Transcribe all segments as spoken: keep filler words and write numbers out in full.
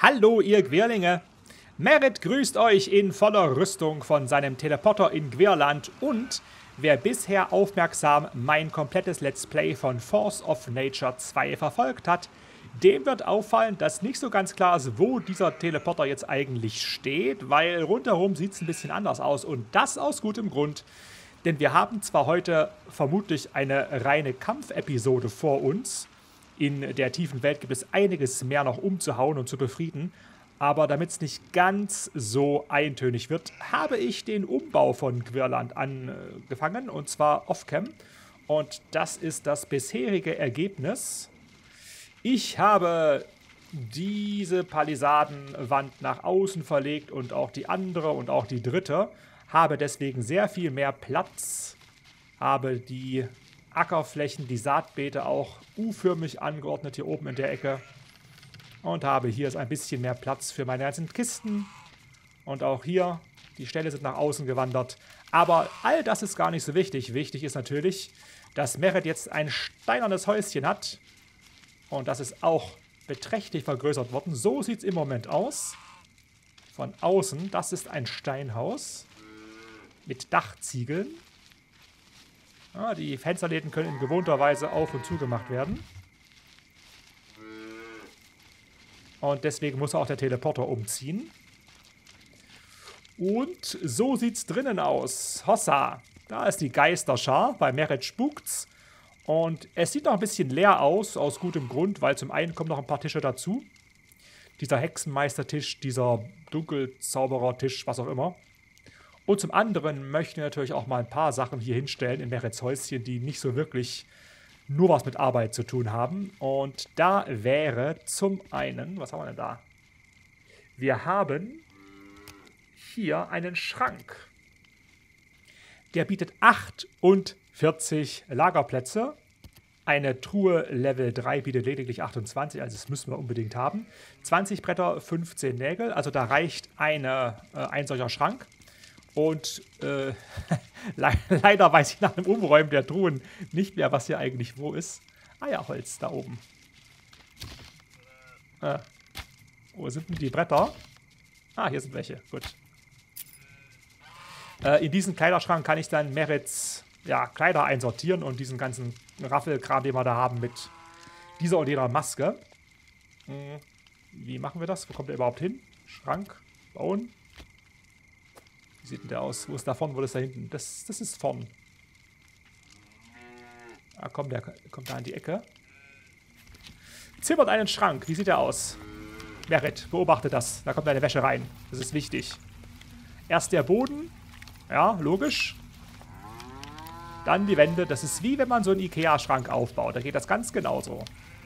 Hallo ihr Gwirlinge! Merit grüßt euch in voller Rüstung von seinem Teleporter in Gwirland und wer bisher aufmerksam mein komplettes Let's Play von Force of Nature zwei verfolgt hat, dem wird auffallen, dass nicht so ganz klar ist, wo dieser Teleporter jetzt eigentlich steht, weil rundherum sieht es ein bisschen anders aus und das aus gutem Grund. Denn wir haben zwar heute vermutlich eine reine Kampfepisode vor uns, in der tiefen Welt gibt es einiges mehr noch umzuhauen und zu befrieden, aber damit es nicht ganz so eintönig wird, habe ich den Umbau von Gwirland angefangen, und zwar off-cam. Und das ist das bisherige Ergebnis. Ich habe diese Palisadenwand nach außen verlegt und auch die andere und auch die dritte. Habe deswegen sehr viel mehr Platz, habe die Ackerflächen, die Saatbeete auch U-förmig angeordnet hier oben in der Ecke. Und habe hier ist ein bisschen mehr Platz für meine ganzen Kisten. Und auch hier, die Ställe sind nach außen gewandert. Aber all das ist gar nicht so wichtig. Wichtig ist natürlich, dass Merit jetzt ein steinernes Häuschen hat. Und das ist auch beträchtlich vergrößert worden. So sieht es im Moment aus. Von außen, das ist ein Steinhaus mit Dachziegeln. Ja, die Fensterläden können in gewohnter Weise auf- und zugemacht werden. Und deswegen muss auch der Teleporter umziehen. Und so sieht es drinnen aus. Hossa, da ist die Geisterschar. Bei Merit spukt's. Und es sieht noch ein bisschen leer aus, aus gutem Grund, weil zum einen kommen noch ein paar Tische dazu. Dieser Hexenmeistertisch, dieser Dunkelzauberertisch, was auch immer. Und zum anderen möchten wir natürlich auch mal ein paar Sachen hier hinstellen in Merits Häuschen, die nicht so wirklich nur was mit Arbeit zu tun haben. Und da wäre zum einen, was haben wir denn da? Wir haben hier einen Schrank. Der bietet achtundvierzig Lagerplätze. Eine Truhe Level drei bietet lediglich achtundzwanzig, also das müssen wir unbedingt haben. zwanzig Bretter, fünfzehn Nägel, also da reicht eine, äh, ein solcher Schrank. Und äh, le leider weiß ich nach dem Umräumen der Truhen nicht mehr, was hier eigentlich wo ist. Ah ja, Holz da oben. Äh, wo sind denn die Bretter? Ah, hier sind welche. Gut. Äh, in diesen Kleiderschrank kann ich dann Merits ja, Kleider einsortieren und diesen ganzen Raffelkram, den wir da haben mit dieser oder jener Maske. Hm, wie machen wir das? Wo kommt der überhaupt hin? Schrank bauen. Wie sieht denn der aus? Wo ist da vorne? Wo ist da hinten? Das, das ist vorn. Ah, komm, der kommt da in die Ecke. Zimmert einen Schrank. Wie sieht der aus? Merit, beobachte das. Da kommt deine Wäsche rein. Das ist wichtig. Erst der Boden. Ja, logisch. Dann die Wände. Das ist wie wenn man so einen Ikea-Schrank aufbaut. Da geht das ganz genauso.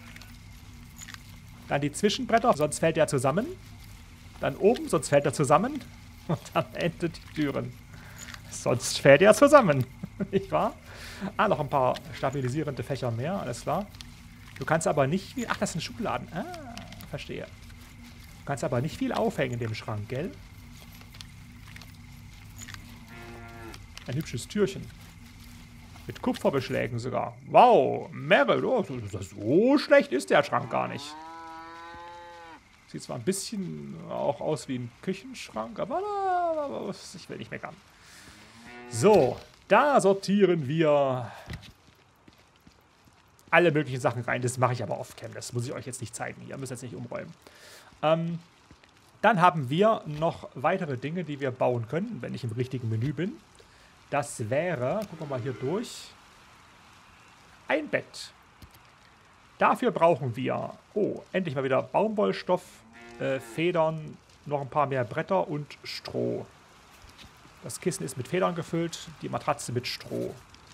Dann die Zwischenbretter, sonst fällt der zusammen. Dann oben, sonst fällt er zusammen. Und am Ende die Türen. Sonst fällt er zusammen. Nicht wahr? Ah, noch ein paar stabilisierende Fächer mehr. Alles klar. Du kannst aber nicht viel... Ach, das sind Schubladen. Ah, verstehe. Du kannst aber nicht viel aufhängen in dem Schrank, gell? Ein hübsches Türchen. Mit Kupferbeschlägen sogar. Wow, Merit. Oh, so schlecht ist der Schrank gar nicht. Sieht zwar ein bisschen auch aus wie ein Küchenschrank, aber ich will nicht meckern. So, da sortieren wir alle möglichen Sachen rein. Das mache ich aber off-cam. Das muss ich euch jetzt nicht zeigen. Ihr müsst jetzt nicht umräumen. Ähm, dann haben wir noch weitere Dinge, die wir bauen können, wenn ich im richtigen Menü bin. Das wäre, gucken wir mal hier durch, ein Bett. Dafür brauchen wir, oh, endlich mal wieder Baumwollstoff, äh, Federn, noch ein paar mehr Bretter und Stroh. Das Kissen ist mit Federn gefüllt, die Matratze mit Stroh.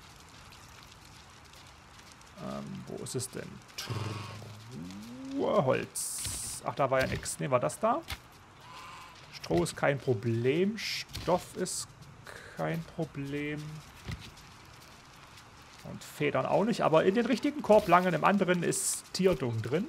Ähm, wo ist es denn? Truhe, Holz. Ach, da war ja nichts. Nehmen wir das da. Stroh ist kein Problem. Stoff ist kein Problem. Und Federn auch nicht, aber in den richtigen Korb langen, im anderen ist Tierdung drin.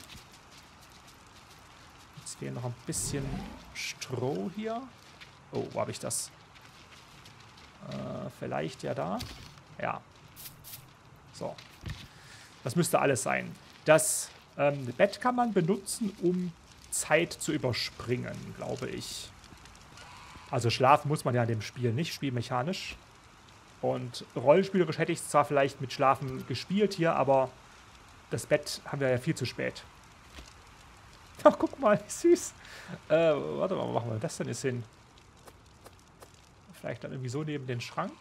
Jetzt fehlt noch ein bisschen Stroh hier. Oh, wo habe ich das? Äh, vielleicht ja da. Ja. So. Das müsste alles sein. Das ähm, Bett kann man benutzen, um Zeit zu überspringen, glaube ich. Also schlafen muss man ja in dem Spiel nicht, spielmechanisch. Und rollenspielerisch hätte ich es zwar vielleicht mit Schlafen gespielt hier, aber das Bett haben wir ja viel zu spät. Ach, guck mal, wie süß. Äh, warte mal, wo machen wir das denn jetzt hin? Vielleicht dann irgendwie so neben den Schrank.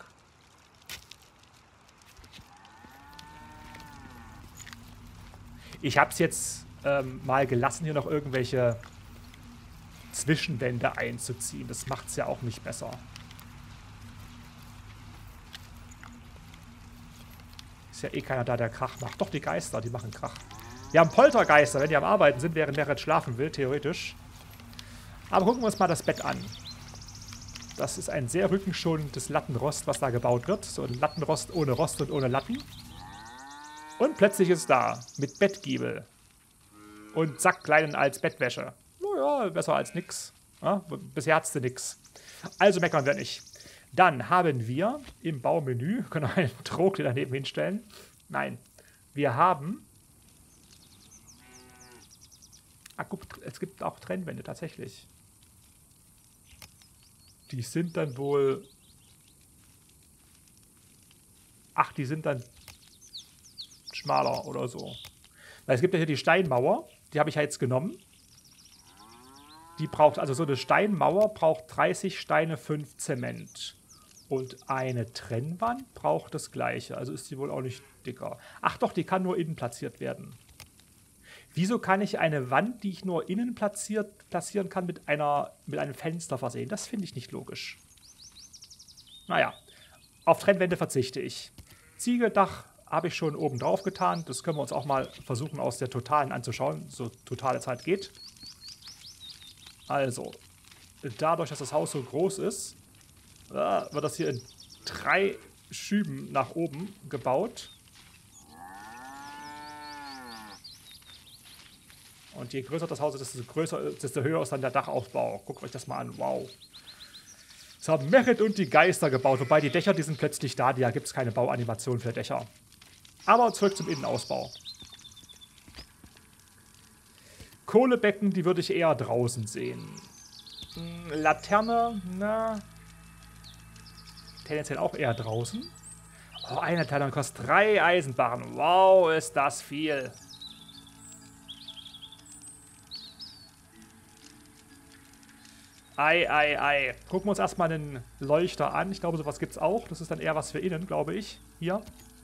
Ich habe es jetzt ähm, mal gelassen, hier noch irgendwelche Zwischenwände einzuziehen. Das macht es ja auch nicht besser. Ist ja eh keiner da, der Krach macht. Doch, die Geister, die machen Krach. Wir haben Poltergeister, wenn die am Arbeiten sind, während Meret schlafen will, theoretisch. Aber gucken wir uns mal das Bett an. Das ist ein sehr rückenschonendes Lattenrost, was da gebaut wird. So ein Lattenrost ohne Rost und ohne Latten. Und plötzlich ist es da, mit Bettgiebel. Und Sackleinen als Bettwäsche. Naja, besser als nix. Ja, bisher hat's du nix. Also meckern wir nicht. Dann haben wir im Baumenü, können wir einen Trog daneben hinstellen. Nein, wir haben... Ah, guck, es gibt auch Trennwände, tatsächlich. Die sind dann wohl... Ach, die sind dann schmaler oder so. Weil es gibt ja hier die Steinmauer, die habe ich ja jetzt genommen. Die braucht, also so eine Steinmauer braucht dreißig Steine, fünf Zement. Und eine Trennwand braucht das gleiche, also ist die wohl auch nicht dicker. Ach doch, die kann nur innen platziert werden. Wieso kann ich eine Wand, die ich nur innen platziert, platzieren kann, mit, einer, mit einem Fenster versehen? Das finde ich nicht logisch. Naja, auf Trennwände verzichte ich. Ziegeldach habe ich schon oben drauf getan. Das können wir uns auch mal versuchen aus der Totalen anzuschauen, so totale Zeit geht. Also, dadurch, dass das Haus so groß ist, wird das hier in drei Schüben nach oben gebaut. Und je größer das Haus ist, desto größer, desto höher ist dann der Dachaufbau. Guckt euch das mal an. Wow. Das haben Meret und die Geister gebaut. Wobei die Dächer, die sind plötzlich da. Da gibt es keine Bauanimation für Dächer. Aber zurück zum Innenausbau. Kohlebecken, die würde ich eher draußen sehen. Laterne, na... tendenziell auch eher draußen. Oh, eine Laterne kostet drei Eisenbarren. Wow, ist das viel. Ei, ei, ei. Gucken wir uns erstmal einen Leuchter an. Ich glaube, sowas gibt es auch. Das ist dann eher was für innen, glaube ich. Hier.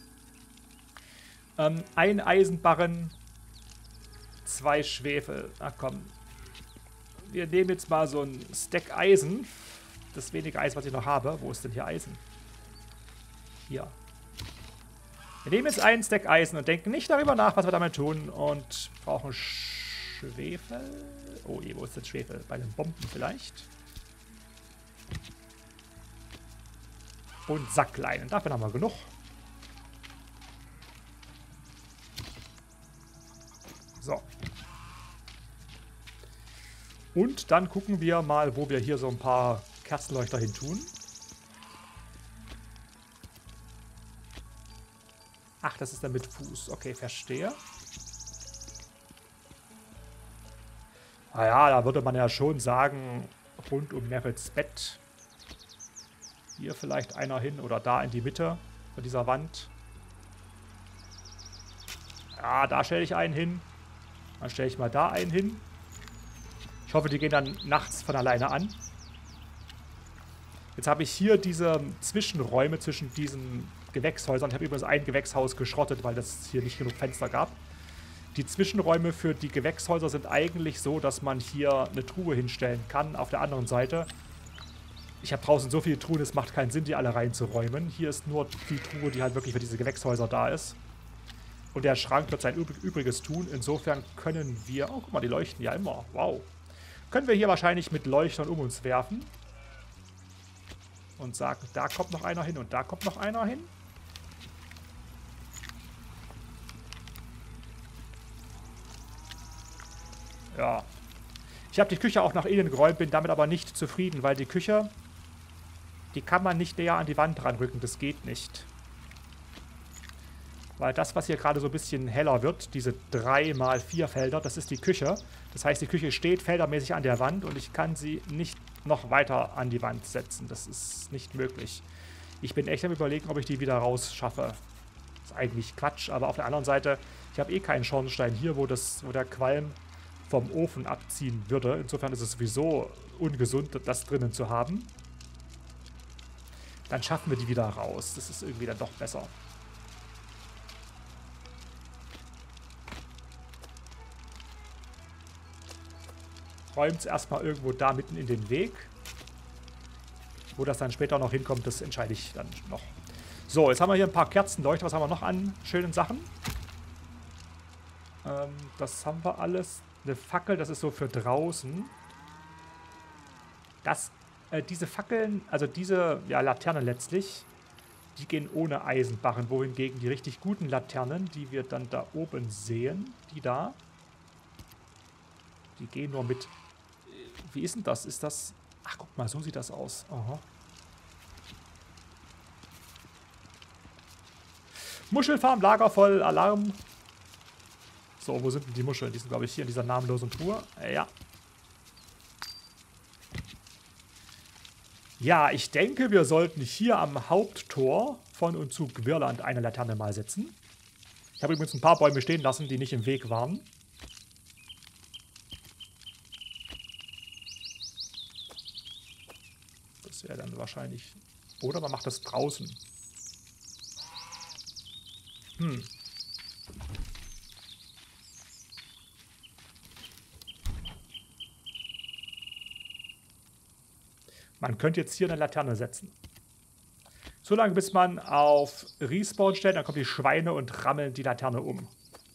Ähm, ein Eisenbarren, zwei Schwefel. Ach komm. Wir nehmen jetzt mal so ein Stack Eisen. Das wenige Eisen, was ich noch habe. Wo ist denn hier Eisen? Hier. Wir nehmen jetzt einen Stack Eisen und denken nicht darüber nach, was wir damit tun. Und brauchen Schwefel. Oh je, wo ist denn Schwefel? Bei den Bomben vielleicht. Und Sackleinen. Davon haben wir genug. So. Und dann gucken wir mal, wo wir hier so ein paar Kerzenleuchter hin tun. Ach, das ist dann mit Fuß. Okay, verstehe. Naja, da würde man ja schon sagen, rund um Merets Bett. Hier vielleicht einer hin oder da in die Mitte von dieser Wand. Ja, da stelle ich einen hin. Dann stelle ich mal da einen hin. Ich hoffe, die gehen dann nachts von alleine an. Jetzt habe ich hier diese Zwischenräume zwischen diesen Gewächshäusern. Ich habe übrigens ein Gewächshaus geschrottet, weil es hier nicht genug Fenster gab. Die Zwischenräume für die Gewächshäuser sind eigentlich so, dass man hier eine Truhe hinstellen kann. Auf der anderen Seite. Ich habe draußen so viele Truhen, es macht keinen Sinn, die alle reinzuräumen. Hier ist nur die Truhe, die halt wirklich für diese Gewächshäuser da ist. Und der Schrank wird sein Übriges tun. Insofern können wir... Oh, guck mal, die leuchten ja immer. Wow. Können wir hier wahrscheinlich mit Leuchtern um uns werfen. Und sagen, da kommt noch einer hin und da kommt noch einer hin. Ja. Ich habe die Küche auch nach innen geräumt, bin damit aber nicht zufrieden, weil die Küche, die kann man nicht näher an die Wand ranrücken. Das geht nicht. Weil das, was hier gerade so ein bisschen heller wird, diese drei mal vier Felder, das ist die Küche. Das heißt, die Küche steht feldermäßig an der Wand und ich kann sie nicht noch weiter an die Wand setzen. Das ist nicht möglich. Ich bin echt am Überlegen, ob ich die wieder rausschaffe. Das ist eigentlich Quatsch, aber auf der anderen Seite, ich habe eh keinen Schornstein hier, wo, das, wo der Qualm vom Ofen abziehen würde. Insofern ist es sowieso ungesund, das drinnen zu haben. Dann schaffen wir die wieder raus. Das ist irgendwie dann doch besser. Räumt es erstmal irgendwo da mitten in den Weg. Wo das dann später noch hinkommt, das entscheide ich dann noch. So, jetzt haben wir hier ein paar Kerzenleuchter. Was haben wir noch an schönen Sachen? Ähm, das haben wir alles. Eine Fackel, das ist so für draußen. Das, äh, diese Fackeln, also diese ja, Laternen letztlich, die gehen ohne Eisenbarren. Wohingegen die richtig guten Laternen, die wir dann da oben sehen, die da, die gehen nur mit... Wie ist denn das? Ist das... Ach, guck mal, so sieht das aus. Aha. Muschelfarm, Lager voll, Alarm. So, wo sind denn die Muscheln? Die sind, glaube ich, hier in dieser namenlosen Truhe. Äh, ja. Ja, ich denke, wir sollten hier am Haupttor von und zu Gwirland eine Laterne mal setzen. Ich habe übrigens ein paar Bäume stehen lassen, die nicht im Weg waren. Das wäre dann wahrscheinlich... Oder man macht das draußen. Hm. Man könnte jetzt hier eine Laterne setzen. So lange, bis man auf Respawn stellt, dann kommen die Schweine und rammeln die Laterne um.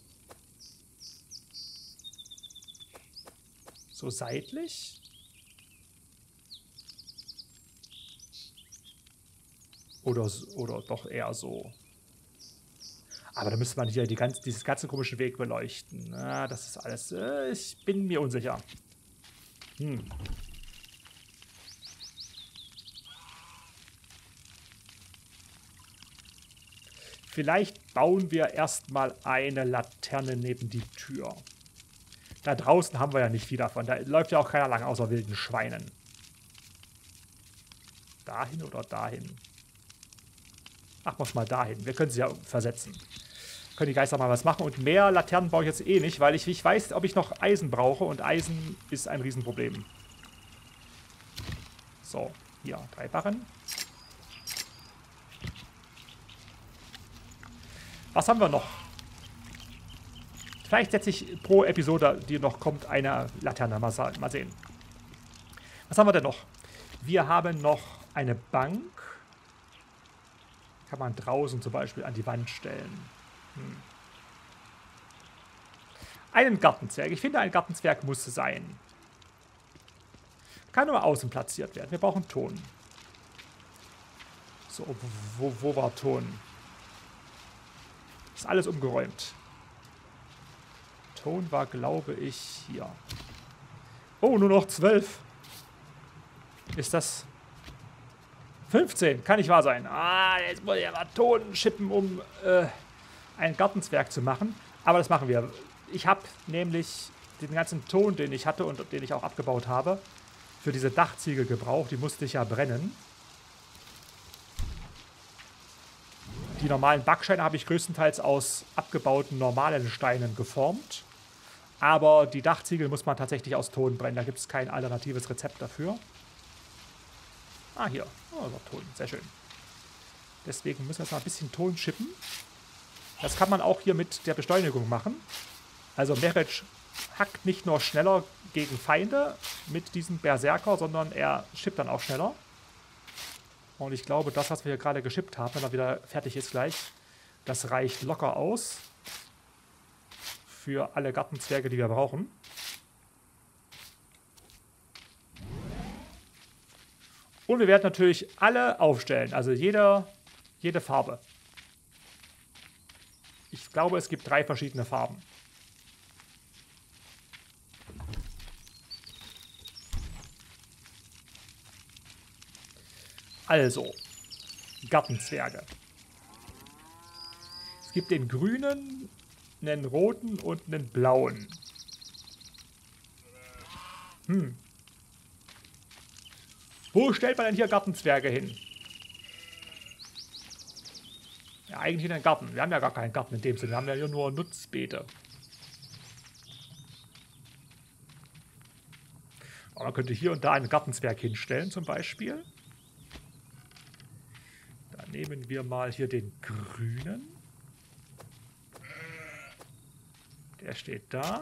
So seitlich. Oder, oder doch eher so. Aber da müsste man hier die ganz, dieses ganze komische Weg beleuchten. Na, das ist alles... Äh, ich bin mir unsicher. Hm. Vielleicht bauen wir erstmal eine Laterne neben die Tür. Da draußen haben wir ja nicht viel davon. Da läuft ja auch keiner lang, außer wilden Schweinen. Dahin oder dahin? Ach, mach mal dahin. Wir können sie ja versetzen. Können die Geister mal was machen. Und mehr Laternen baue ich jetzt eh nicht, weil ich nicht weiß, ob ich noch Eisen brauche. Und Eisen ist ein Riesenproblem. So, hier, drei Barren. Was haben wir noch? Vielleicht setze ich pro Episode, die noch kommt, eine Laterne. Mal, mal sehen. Was haben wir denn noch? Wir haben noch eine Bank. Kann man draußen zum Beispiel an die Wand stellen. Hm. Einen Gartenzwerg. Ich finde, ein Gartenzwerg muss sein. Kann nur außen platziert werden. Wir brauchen Ton. So, wo, wo war Ton? Ist alles umgeräumt. Ton war, glaube ich, hier. Oh, nur noch zwölf. Ist das... fünfzehn, kann nicht wahr sein. Ah, jetzt muss ich ja mal Ton schippen, um äh, ein Gartenzwerg zu machen. Aber das machen wir. Ich habe nämlich den ganzen Ton, den ich hatte und den ich auch abgebaut habe, für diese Dachziegel gebraucht. Die musste ich ja brennen. Die normalen Backsteine habe ich größtenteils aus abgebauten normalen Steinen geformt. Aber die Dachziegel muss man tatsächlich aus Ton brennen. Da gibt es kein alternatives Rezept dafür. Ah, hier. Oh, das war Ton. Sehr schön. Deswegen müssen wir jetzt mal ein bisschen Ton schippen. Das kann man auch hier mit der Beschleunigung machen. Also Meric hackt nicht nur schneller gegen Feinde mit diesem Berserker, sondern er schippt dann auch schneller. Und ich glaube, das, was wir hier gerade geschippt haben, wenn er wieder fertig ist gleich, das reicht locker aus für alle Gartenzwerge, die wir brauchen. Und wir werden natürlich alle aufstellen, also jede, jede Farbe. Ich glaube, es gibt drei verschiedene Farben. Also, Gartenzwerge. Es gibt den grünen, einen roten und einen blauen. Hm. Wo stellt man denn hier Gartenzwerge hin? Ja, eigentlich in den Garten. Wir haben ja gar keinen Garten in dem Sinne. Wir haben ja hier nur Nutzbeete. Aber man könnte hier und da einen Gartenzwerg hinstellen zum Beispiel. Dann nehmen wir mal hier den grünen. Der steht da.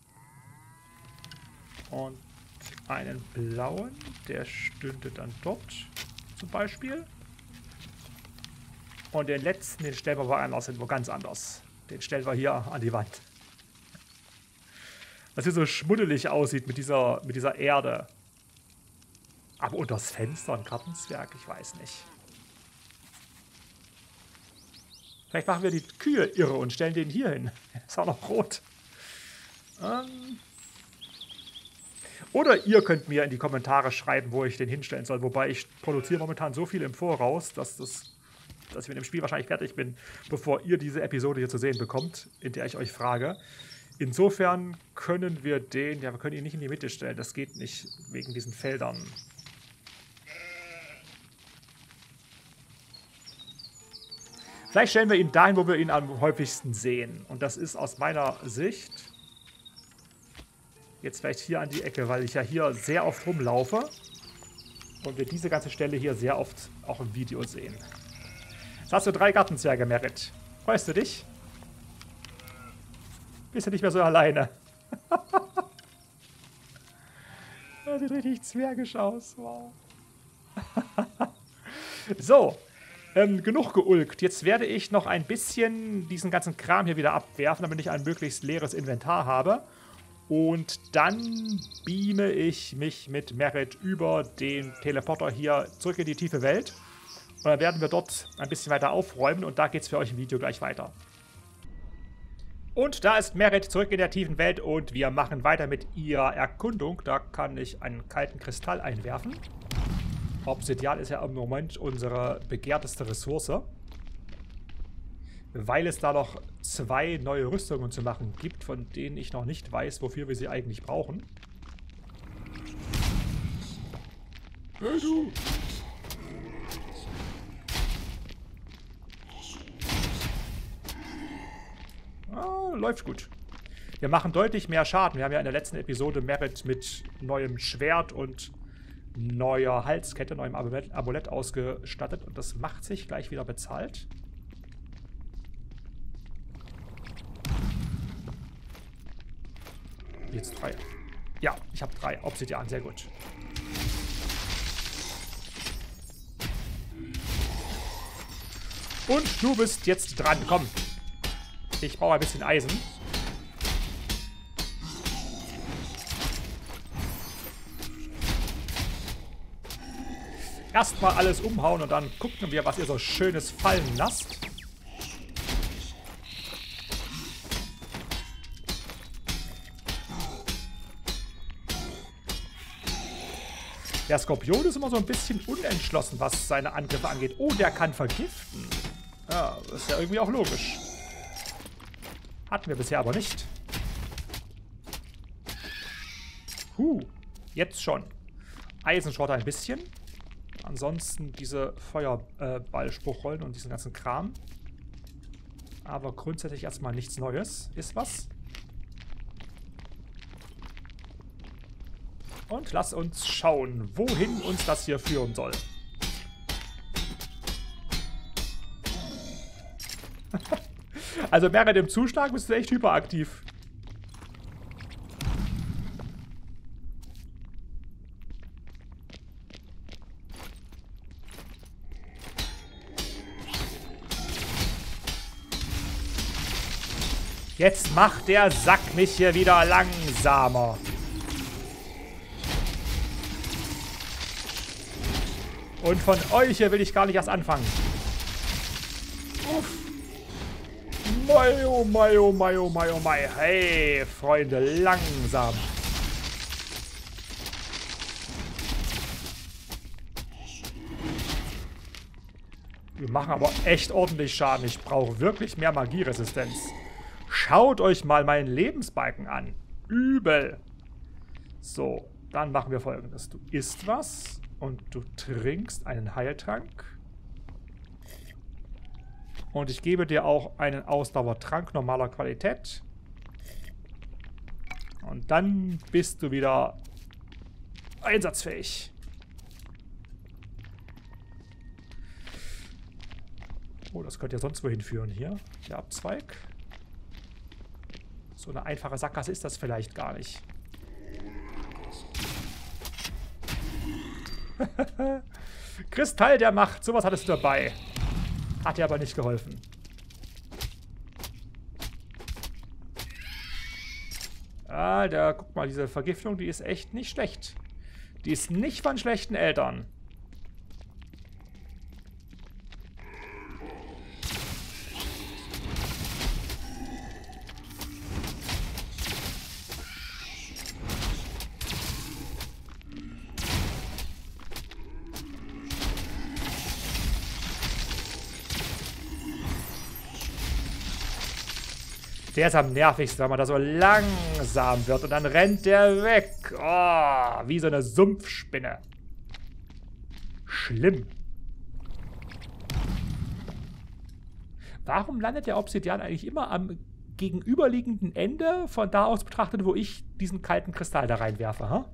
Und einen blauen. Der stünde dann dort zum Beispiel. Und den letzten, den stellen wir woanders hin, wo ganz anders. Den stellen wir hier an die Wand. Was hier so schmuddelig aussieht mit dieser, mit dieser Erde. Aber unter das Fenster ein Gartenzwerg, ich weiß nicht. Vielleicht machen wir die Kühe irre und stellen den hier hin. Ist auch noch rot. Ähm Oder ihr könnt mir in die Kommentare schreiben, wo ich den hinstellen soll. Wobei ich produziere momentan so viel im Voraus, dass, das, dass ich mit dem Spiel wahrscheinlich fertig bin, bevor ihr diese Episode hier zu sehen bekommt, in der ich euch frage. Insofern können wir den, ja, wir können ihn nicht in die Mitte stellen. Das geht nicht wegen diesen Feldern. Vielleicht stellen wir ihn dahin, wo wir ihn am häufigsten sehen. Und das ist aus meiner Sicht jetzt vielleicht hier an die Ecke, weil ich ja hier sehr oft rumlaufe. Und wir diese ganze Stelle hier sehr oft auch im Video sehen. Jetzt hast du drei Gartenzwerge, Merit. Freust du dich? Bist du nicht mehr so alleine? Das sieht richtig zwergisch aus. Wow. So. Ähm, genug geulkt. Jetzt werde ich noch ein bisschen diesen ganzen Kram hier wieder abwerfen, damit ich ein möglichst leeres Inventar habe. Und dann beame ich mich mit Merit über den Teleporter hier zurück in die tiefe Welt. Und dann werden wir dort ein bisschen weiter aufräumen und da geht es für euch im Video gleich weiter. Und da ist Merit zurück in der tiefen Welt und wir machen weiter mit ihrer Erkundung. Da kann ich einen kalten Kristall einwerfen. Obsidian ist ja im Moment unsere begehrteste Ressource. Weil es da noch zwei neue Rüstungen zu machen gibt, von denen ich noch nicht weiß, wofür wir sie eigentlich brauchen. Hey du! Ah, läuft gut. Wir machen deutlich mehr Schaden. Wir haben ja in der letzten Episode Merit mit neuem Schwert und neuer Halskette, neuem Amulett ausgestattet. Und das macht sich gleich wieder bezahlt. Jetzt drei. Ja, ich habe drei. Obsidian, sehr gut. Und du bist jetzt dran. Komm. Ich brauche ein bisschen Eisen. Erstmal alles umhauen und dann gucken wir, was ihr so Schönes fallen lasst. Der Skorpion ist immer so ein bisschen unentschlossen, was seine Angriffe angeht. Oh, der kann vergiften. Ja, das ist ja irgendwie auch logisch. Hatten wir bisher aber nicht. Huh, jetzt schon. Eisenschrott ein bisschen. Ansonsten diese Feuerballspruchrollen und diesen ganzen Kram. Aber grundsätzlich erstmal nichts Neues. Ist was? Und lass uns schauen, wohin uns das hier führen soll. Also während dem Zuschlag bist du echt hyperaktiv. Jetzt macht der Sack mich hier wieder langsamer. Und von euch hier will ich gar nicht erst anfangen. Uff. Mei, oh mei, oh mei, oh mei, oh mei. Hey, Freunde, langsam. Die machen aber echt ordentlich Schaden. Ich brauche wirklich mehr Magieresistenz. Schaut euch mal meinen Lebensbalken an. Übel. So, dann machen wir Folgendes. Du isst was und du trinkst einen Heiltrank. Und ich gebe dir auch einen Ausdauertrank normaler Qualität. Und dann bist du wieder einsatzfähig. Oh, das könnte ja sonst wohin führen hier. Der Abzweig. So eine einfache Sackgasse ist das vielleicht gar nicht. Kristall der Macht. Sowas hattest du dabei. Hat dir aber nicht geholfen. Ah, da, guck mal, diese Vergiftung, die ist echt nicht schlecht. Die ist nicht von schlechten Eltern. Der ist am nervigsten, weil man da so langsam wird und dann rennt der weg. Oh, wie so eine Sumpfspinne. Schlimm. Warum landet der Obsidian eigentlich immer am gegenüberliegenden Ende, von da aus betrachtet, wo ich diesen kalten Kristall da reinwerfe? Huh?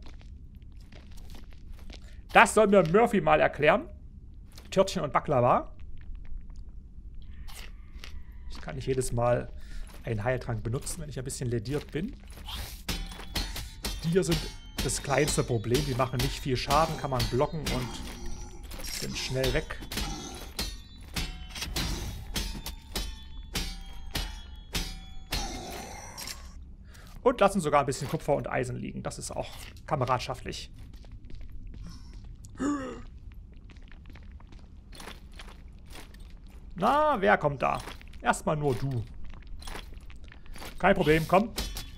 Das soll mir Murphy mal erklären. Törtchen und Baklava. Ich kann nicht jedes Mal einen Heiltrank benutzen, wenn ich ein bisschen lediert bin. Die hier sind das kleinste Problem. Die machen nicht viel Schaden, kann man blocken und sind schnell weg. Und lassen sogar ein bisschen Kupfer und Eisen liegen. Das ist auch kameradschaftlich. Na, wer kommt da? Erstmal nur du. Kein Problem, komm.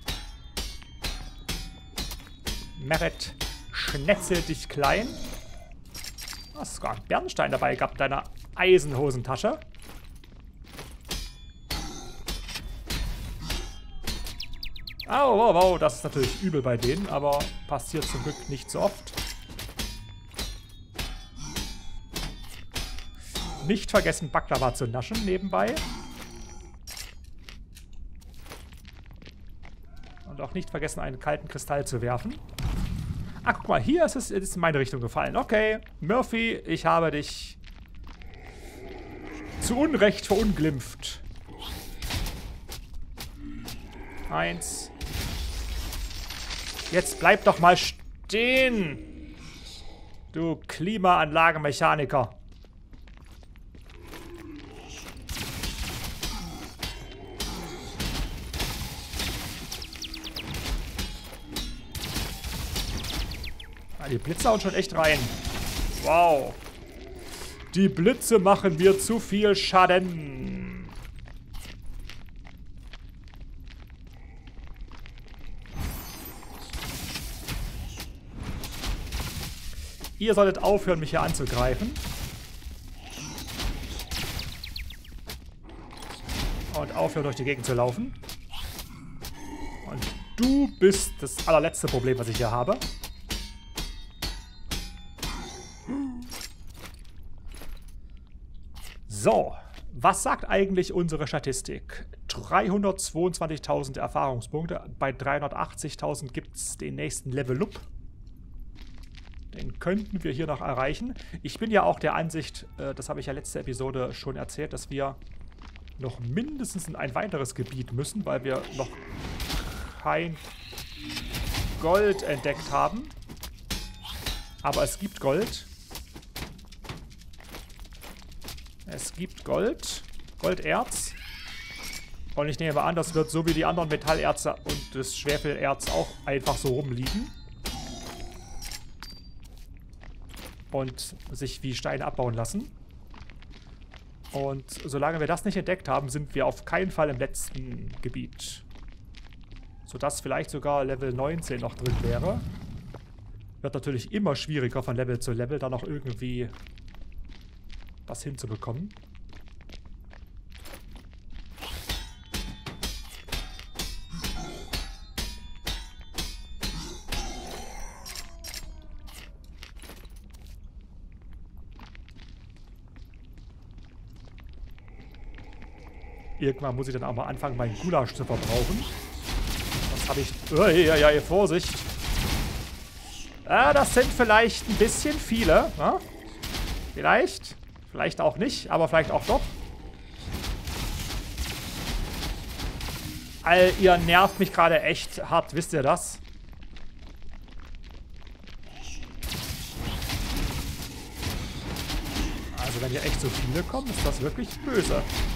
Meret, schnetzel dich klein. Du hast sogar einen Bernstein dabei gehabt in deiner Eisenhosentasche. Au, wow, wow, das ist natürlich übel bei denen, aber passiert zum Glück nicht so oft. Nicht vergessen, Baklava zu naschen nebenbei. Und auch nicht vergessen, einen kalten Kristall zu werfen. Ah, guck mal, hier ist es ist in meine Richtung gefallen. Okay, Murphy, ich habe dich zu Unrecht verunglimpft. Eins. Jetzt bleib doch mal stehen. Du Klimaanlagenmechaniker. Die Blitze hauen schon echt rein. Wow. Die Blitze machen mir zu viel Schaden. Ihr solltet aufhören, mich hier anzugreifen. Und aufhören, durch die Gegend zu laufen. Und du bist das allerletzte Problem, was ich hier habe. So, was sagt eigentlich unsere Statistik? dreihundertzweiundzwanzigtausend Erfahrungspunkte. Bei dreihundertachtzigtausend gibt es den nächsten Level-Up. Den könnten wir hier noch erreichen. Ich bin ja auch der Ansicht, äh, das habe ich ja letzte Episode schon erzählt, dass wir noch mindestens in ein weiteres Gebiet müssen, weil wir noch kein Gold entdeckt haben. Aber es gibt Gold. Es gibt Gold, Golderz. Und ich nehme an, das wird so wie die anderen Metallerze und das Schwefelerz auch einfach so rumliegen. Und sich wie Steine abbauen lassen. Und solange wir das nicht entdeckt haben, sind wir auf keinen Fall im letzten Gebiet. Sodass vielleicht sogar Level neunzehn noch drin wäre. Wird natürlich immer schwieriger von Level zu Level, da noch irgendwie das hinzubekommen. Irgendwann muss ich dann auch mal anfangen, meinen Gulasch zu verbrauchen. Das habe ich... Oh, ja, ja, Vorsicht. Ja, das sind vielleicht ein bisschen viele. Ja? Vielleicht. Vielleicht auch nicht, aber vielleicht auch doch. All, ihr nervt mich gerade echt hart, wisst ihr das? Also wenn hier echt so viele kommen, ist das wirklich böse.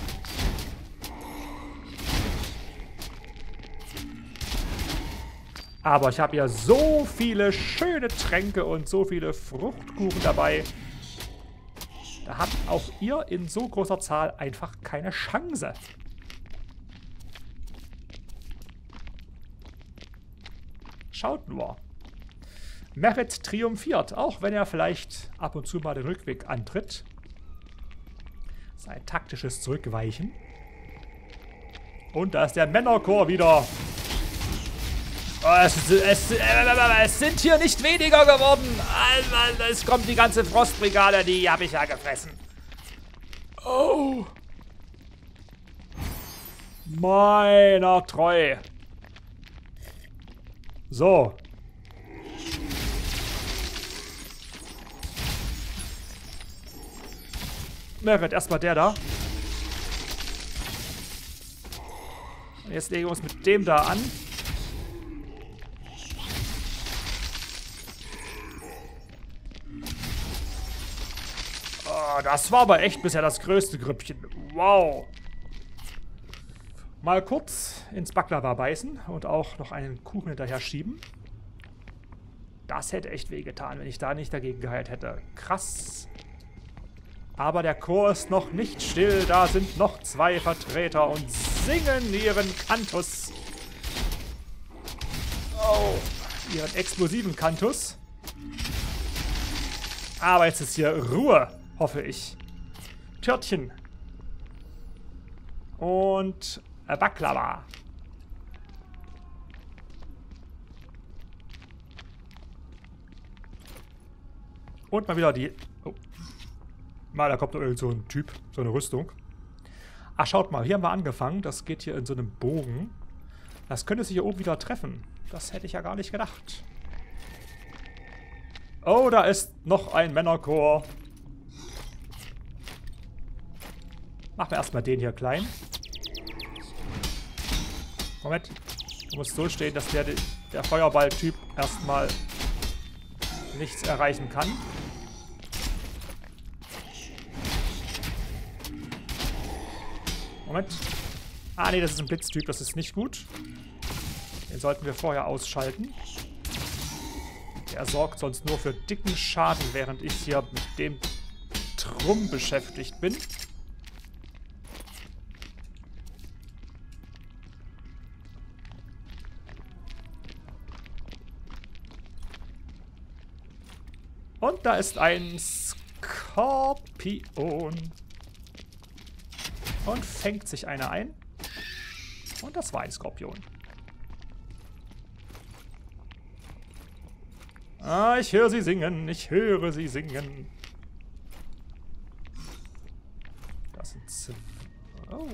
Aber ich habe ja so viele schöne Tränke und so viele Fruchtkuchen dabei. Da habt auch ihr in so großer Zahl einfach keine Chance. Schaut nur. Merit triumphiert, auch wenn er vielleicht ab und zu mal den Rückweg antritt. Sein taktisches Zurückweichen. Und da ist der Männerchor wieder. Oh, es, es, äh, es sind hier nicht weniger geworden. Es kommt die ganze Frostbrigade, die habe ich ja gefressen. Oh. Meiner treu. So. Merit, erstmal der da. Und jetzt legen wir uns mit dem da an. Oh, das war aber echt bisher das größte Grüppchen. Wow. Mal kurz ins Baklava beißen und auch noch einen Kuchen hinterher schieben. Das hätte echt wehgetan, wenn ich da nicht dagegen geheilt hätte. Krass. Aber der Chor ist noch nicht still. Da sind noch zwei Vertreter und singen ihren Kantus. Oh, ihren explosiven Kantus. Aber jetzt ist hier Ruhe, hoffe ich. Törtchen. Und Baklava. Und mal wieder die... Oh. Mal, da kommt doch irgend so ein Typ, so eine Rüstung. Ach, schaut mal, hier haben wir angefangen. Das geht hier in so einem Bogen. Das könnte sich hier oben wieder treffen. Das hätte ich ja gar nicht gedacht. Oh, da ist noch ein Männerchor. Machen wir erstmal den hier klein. Moment. Du musst so stehen, dass der, der Feuerball-Typ erstmal nichts erreichen kann. Moment. Ah, nee, das ist ein Blitztyp. Das ist nicht gut. Den sollten wir vorher ausschalten. Der sorgt sonst nur für dicken Schaden, während ich hier mit dem Trumm beschäftigt bin. Und da ist ein Skorpion. Und fängt sich einer ein. Und das war ein Skorpion. Ah, ich höre sie singen. Ich höre sie singen. Das sind zwei. Oh.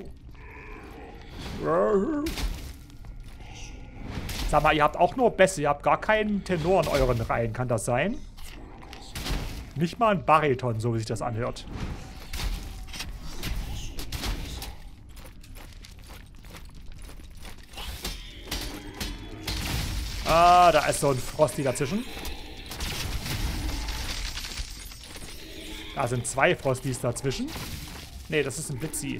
Sag mal, ihr habt auch nur Bässe. Ihr habt gar keinen Tenor in euren Reihen. Kann das sein? Nicht mal ein Bariton, so wie sich das anhört. Ah, da ist so ein Frosty dazwischen. Da sind zwei Frosties dazwischen. Nee, das ist ein Blitzi.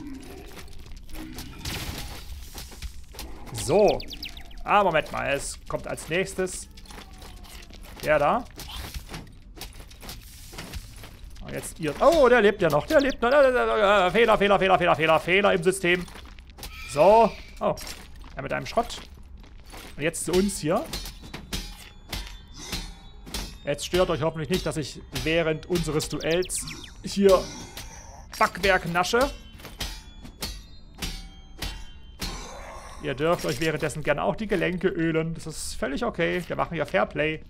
So. Ah, Moment mal. Es kommt als nächstes der da. Und jetzt ihr... Oh, der lebt ja noch. Der lebt noch. Fehler, Fehler, Fehler, Fehler, Fehler, Fehler im System. So. Oh. Ja, mit einem Schrott. Und jetzt zu uns hier. Jetzt stört euch hoffentlich nicht, dass ich während unseres Duells hier Backwerk-Nasche. Ihr dürft euch währenddessen gerne auch die Gelenke ölen. Das ist völlig okay. Wir machen ja Fairplay.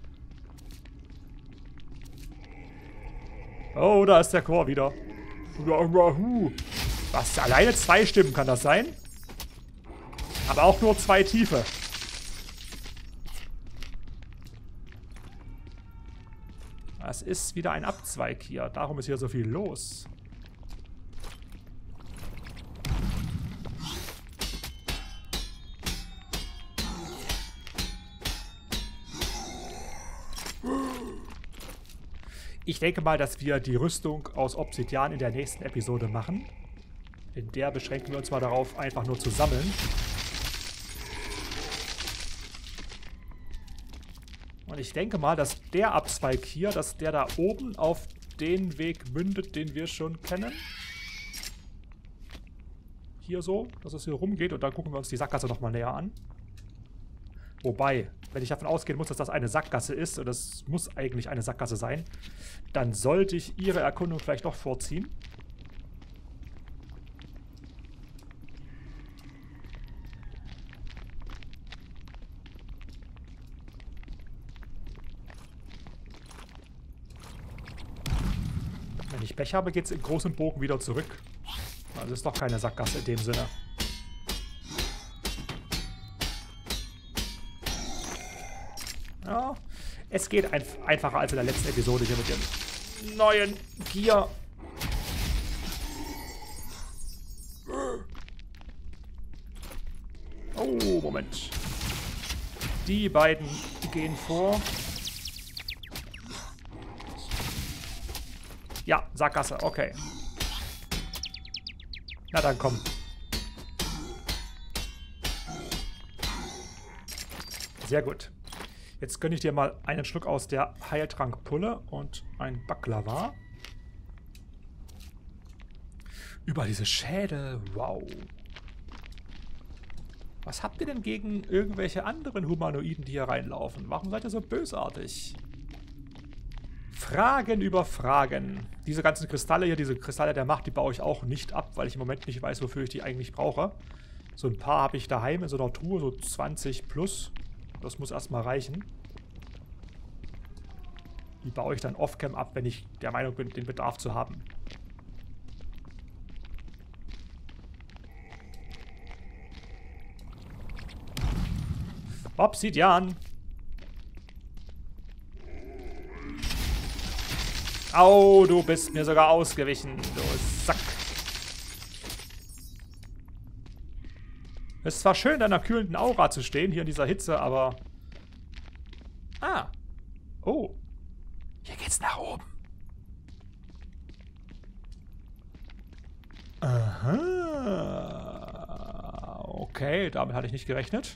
Oh, da ist der Chor wieder. Was? Alleine zwei Stimmen kann das sein? Aber auch nur zwei Tiefe. Es ist wieder ein Abzweig hier. Darum ist hier so viel los. Ich denke mal, dass wir die Rüstung aus Obsidian in der nächsten Episode machen. In der beschränken wir uns mal darauf, einfach nur zu sammeln. Und ich denke mal, dass der Abzweig hier, dass der da oben auf den Weg mündet, den wir schon kennen. Hier so, dass es hier rumgeht. Und dann gucken wir uns die Sackgasse nochmal näher an. Wobei, wenn ich davon ausgehen muss, dass das eine Sackgasse ist, und das muss eigentlich eine Sackgasse sein, dann sollte ich ihre Erkundung vielleicht doch vorziehen. Wenn ich Pech habe, geht es im großen Bogen wieder zurück. Also ist doch keine Sackgasse in dem Sinne. Ja, es geht ein einfacher als in der letzten Episode hier mit dem neuen Gear. Oh, Moment. Die beiden gehen vor. Ja, Sackgasse, okay. Na dann komm. Sehr gut. Jetzt gönne ich dir mal einen Schluck aus der Heiltrankpulle und ein Baklava. Über diese Schädel, wow. Was habt ihr denn gegen irgendwelche anderen Humanoiden, die hier reinlaufen? Warum seid ihr so bösartig? Fragen über Fragen. Diese ganzen Kristalle hier, diese Kristalle der Macht, die baue ich auch nicht ab, weil ich im Moment nicht weiß, wofür ich die eigentlich brauche. So ein paar habe ich daheim in so einer Truhe, so zwanzig plus. Das muss erstmal reichen. Die baue ich dann off-cam ab, wenn ich der Meinung bin, den Bedarf zu haben. Obsidian. Au, du bist mir sogar ausgewichen, du Sack. Es ist zwar schön, in einer kühlenden Aura zu stehen, hier in dieser Hitze, aber... Ah. Oh. Hier geht's nach oben. Aha. Okay, damit hatte ich nicht gerechnet.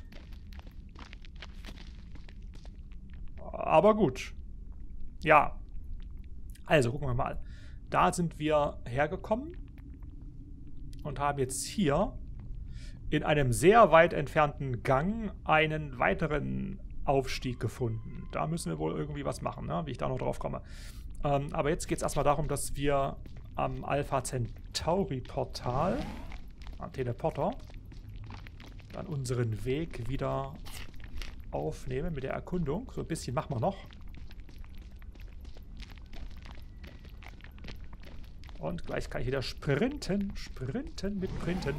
Aber gut. Ja. Also, gucken wir mal. Da sind wir hergekommen und haben jetzt hier in einem sehr weit entfernten Gang einen weiteren Aufstieg gefunden. Da müssen wir wohl irgendwie was machen, ne? Wie ich da noch drauf komme. Ähm, aber jetzt geht es erstmal darum, dass wir am Alpha Centauri Portal, am Teleporter, dann unseren Weg wieder aufnehmen mit der Erkundung. So ein bisschen machen wir noch. Und gleich kann ich wieder sprinten. Sprinten mit Printen.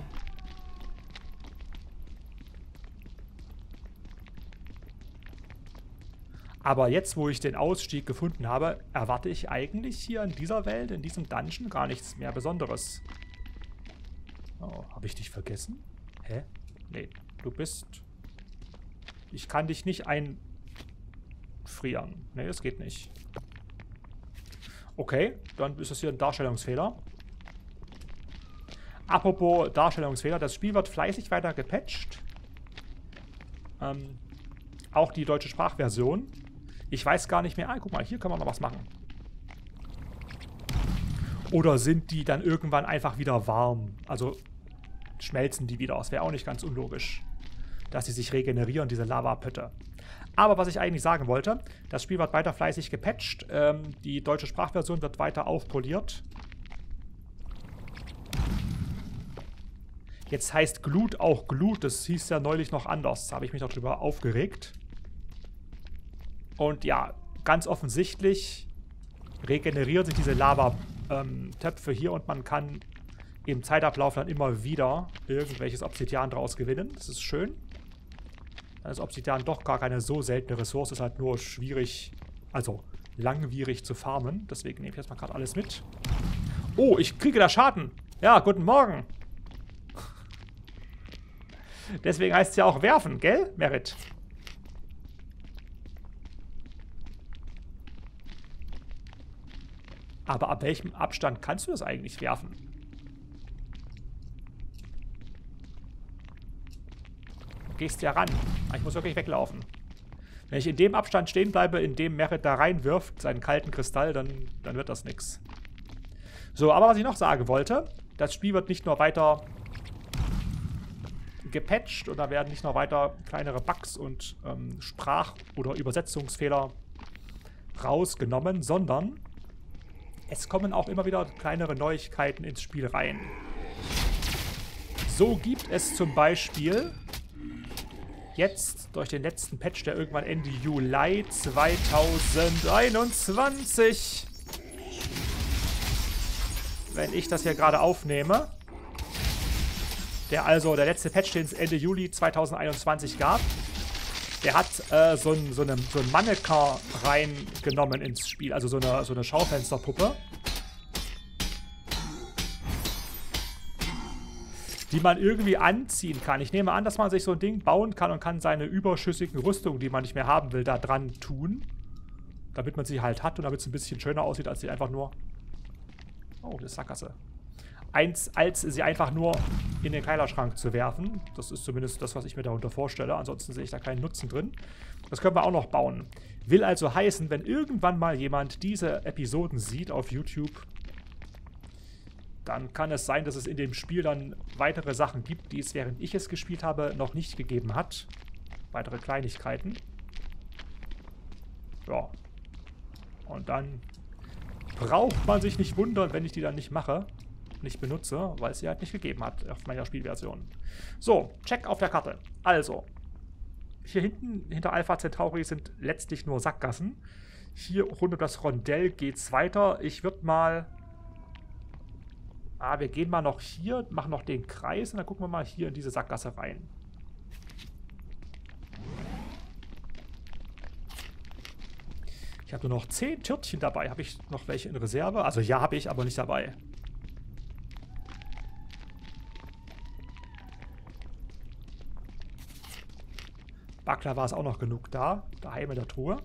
Aber jetzt, wo ich den Ausstieg gefunden habe, erwarte ich eigentlich hier in dieser Welt, in diesem Dungeon, gar nichts mehr Besonderes. Oh, habe ich dich vergessen? Hä? Nee, du bist... Ich kann dich nicht einfrieren. Nee, das geht nicht. Okay, dann ist das hier ein Darstellungsfehler. Apropos Darstellungsfehler, das Spiel wird fleißig weiter gepatcht. Ähm, auch die deutsche Sprachversion. Ich weiß gar nicht mehr. Ah, guck mal, hier kann man noch was machen. Oder sind die dann irgendwann einfach wieder warm? Also schmelzen die wieder. Das wäre auch nicht ganz unlogisch, dass sie sich regenerieren, diese Lavapötte. Aber was ich eigentlich sagen wollte, das Spiel wird weiter fleißig gepatcht. Ähm, die deutsche Sprachversion wird weiter aufpoliert. Jetzt heißt Glut auch Glut. Das hieß ja neulich noch anders. Da habe ich mich noch drüber aufgeregt. Und ja, ganz offensichtlich regenerieren sich diese Lava-Töpfe hier und man kann im Zeitablauf dann immer wieder irgendwelches Obsidian draus gewinnen. Das ist schön. Dann ist Obsidian doch gar keine so seltene Ressource. Ist halt nur schwierig, also langwierig zu farmen. Deswegen nehme ich jetzt mal gerade alles mit. Oh, ich kriege da Schaden. Ja, guten Morgen. Deswegen heißt es ja auch werfen, gell, Merit? Aber ab welchem Abstand kannst du das eigentlich werfen? Du gehst ja ran. Ich muss wirklich weglaufen. Wenn ich in dem Abstand stehen bleibe, in dem Merit da reinwirft, seinen kalten Kristall, dann, dann wird das nix. So, aber was ich noch sagen wollte, das Spiel wird nicht nur weiter gepatcht oder werden nicht nur weiter kleinere Bugs und ähm, Sprach- oder Übersetzungsfehler rausgenommen, sondern es kommen auch immer wieder kleinere Neuigkeiten ins Spiel rein. So gibt es zum Beispiel jetzt durch den letzten Patch, der irgendwann Ende Juli zweitausendeinundzwanzig, wenn ich das hier gerade aufnehme, der also der letzte Patch, den es Ende Juli zweitausendeinundzwanzig gab, der hat äh, so ein, so eine, so ein Mannequin reingenommen ins Spiel, also so eine, so eine Schaufensterpuppe, die man irgendwie anziehen kann. Ich nehme an, dass man sich so ein Ding bauen kann und kann seine überschüssigen Rüstungen, die man nicht mehr haben will, da dran tun, damit man sie halt hat und damit es ein bisschen schöner aussieht, als sie einfach nur... Oh, das ist Sackgasse. Eins, als sie einfach nur in den Kleiderschrank zu werfen. Das ist zumindest das, was ich mir darunter vorstelle. Ansonsten sehe ich da keinen Nutzen drin. Das können wir auch noch bauen. Will also heißen, wenn irgendwann mal jemand diese Episoden sieht auf YouTube, dann kann es sein, dass es in dem Spiel dann weitere Sachen gibt, die es, während ich es gespielt habe, noch nicht gegeben hat. Weitere Kleinigkeiten. Ja. Und dann braucht man sich nicht wundern, wenn ich die dann nicht mache. Nicht benutze, weil es sie halt nicht gegeben hat auf meiner Spielversion. So, Check auf der Karte. Also, hier hinten, hinter Alpha Centauri sind letztlich nur Sackgassen. Hier rund um das Rondell geht's weiter. Ich würde mal... Ah, wir gehen mal noch hier, machen noch den Kreis und dann gucken wir mal hier in diese Sackgasse rein. Ich habe nur noch zehn Törtchen dabei. Habe ich noch welche in Reserve? Also ja, habe ich, aber nicht dabei. Baklava ist auch noch genug da. Daheim in der Truhe.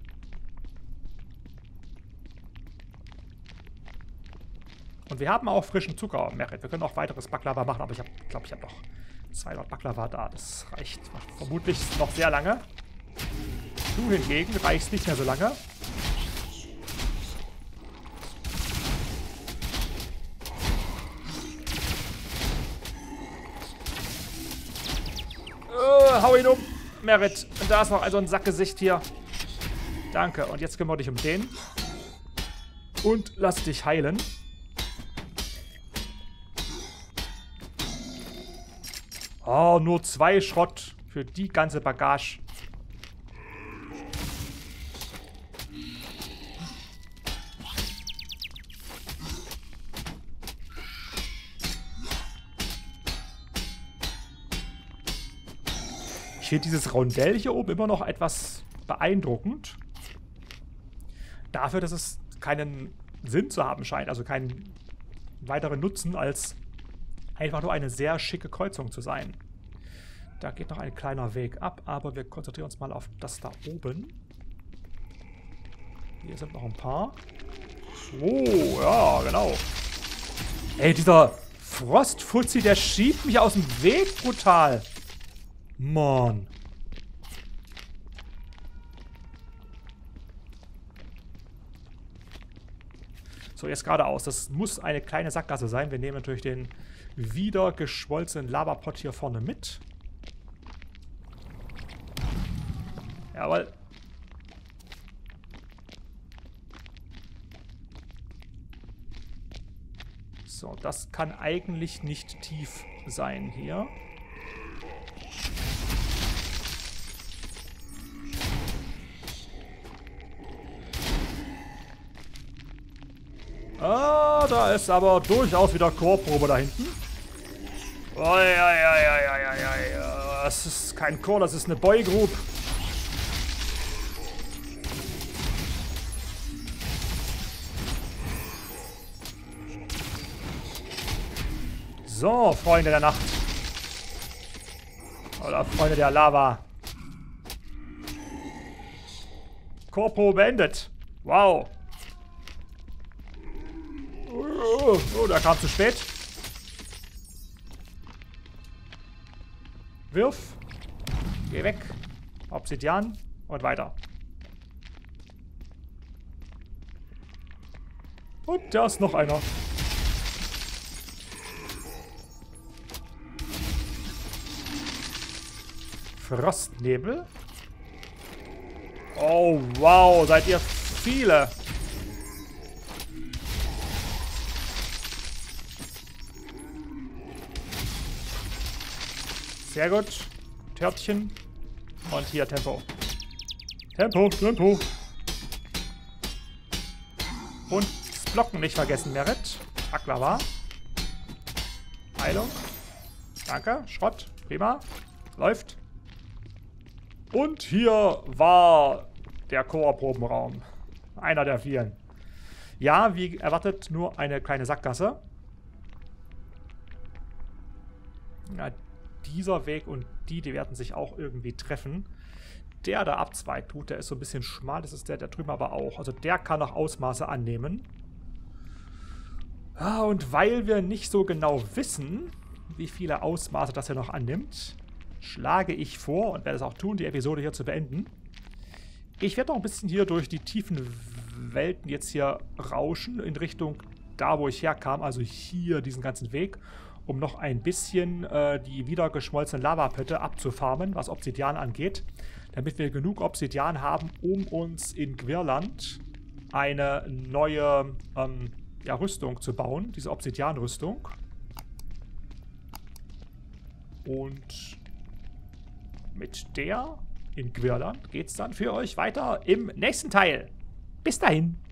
Und wir haben auch frischen Zucker, Merit. Wir können auch weiteres Baklava machen, aber ich glaube, ich habe noch zweihundert Baklava da. Das reicht vermutlich noch sehr lange. Du hingegen reichst nicht mehr so lange. Uh, hau ihn um, Merit. Und da ist noch also ein Sackgesicht hier. Danke. Und jetzt kümmere dich um den. Und lass dich heilen. Oh, nur zwei Schrott für die ganze Bagage. Ich finde dieses Rondell hier oben immer noch etwas beeindruckend. Dafür, dass es keinen Sinn zu haben scheint, also keinen weiteren Nutzen, als einfach nur eine sehr schicke Kreuzung zu sein. Da geht noch ein kleiner Weg ab, aber wir konzentrieren uns mal auf das da oben. Hier sind noch ein paar. Oh, ja, genau. Ey, dieser Frostfuzzi, der schiebt mich aus dem Weg brutal. Mann. So, jetzt geradeaus. Das muss eine kleine Sackgasse sein. Wir nehmen natürlich den wieder geschmolzenen Lavapot hier vorne mit. Jawohl. So, das kann eigentlich nicht tief sein hier. Ah, da ist aber durchaus wieder Chorprobe da hinten. Oi, oi, oi, oi, oi, oi. Das ist kein Chor, das ist eine Boygroup. So, Freunde der Nacht. Oder Freunde der Lava. Chorprobe beendet. Wow. Oh, oh, der kam zu spät. Wirf. Geh weg. Obsidian. Und weiter. Und da ist noch einer. Frostnebel. Oh, wow. Seid ihr viele. Sehr gut. Törtchen. Und hier Tempo. Tempo, Tempo. Und das Blocken nicht vergessen, Merit. Baklava. Heilung. Danke. Schrott. Prima. Läuft. Und hier war der Chorprobenraum. Einer der vielen. Ja, wie erwartet, nur eine kleine Sackgasse. Ja, dieser Weg und die, die werden sich auch irgendwie treffen. Der da abzweigt, tut, der ist so ein bisschen schmal. Das ist der, der drüben aber auch. Also der kann noch Ausmaße annehmen. Ah, und weil wir nicht so genau wissen, wie viele Ausmaße das er noch annimmt, schlage ich vor und werde es auch tun, die Episode hier zu beenden. Ich werde noch ein bisschen hier durch die tiefen Welten jetzt hier rauschen, in Richtung da, wo ich herkam, also hier diesen ganzen Weg, um noch ein bisschen äh, die wieder geschmolzenen Lavapötte abzufarmen, was Obsidian angeht, damit wir genug Obsidian haben, um uns in Gwirland eine neue ähm, ja, Rüstung zu bauen, diese Obsidian-Rüstung. Und mit der in Gwirland geht es dann für euch weiter im nächsten Teil. Bis dahin.